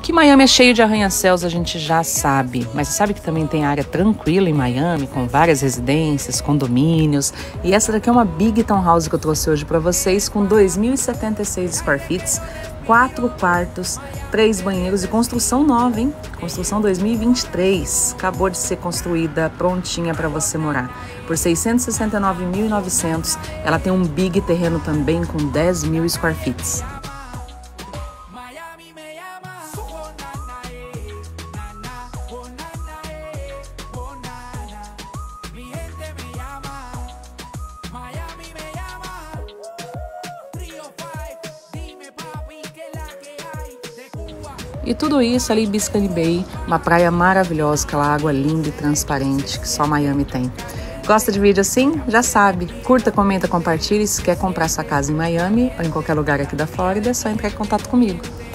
Que Miami é cheio de arranha-céus, a gente já sabe, mas você sabe que também tem área tranquila em Miami, com várias residências, condomínios, e essa daqui é uma Big Townhouse que eu trouxe hoje para vocês, com 2.076 square feet, 4 quartos, 3 banheiros e construção nova, hein? Construção 2023, acabou de ser construída, prontinha para você morar. Por 669.900, ela tem um big terreno também com 10.000 square feet. E tudo isso ali em Biscayne Bay, uma praia maravilhosa, aquela água linda e transparente que só Miami tem. Gosta de vídeo assim? Já sabe. Curta, comenta, compartilhe. Se quer comprar sua casa em Miami ou em qualquer lugar aqui da Flórida, é só entrar em contato comigo.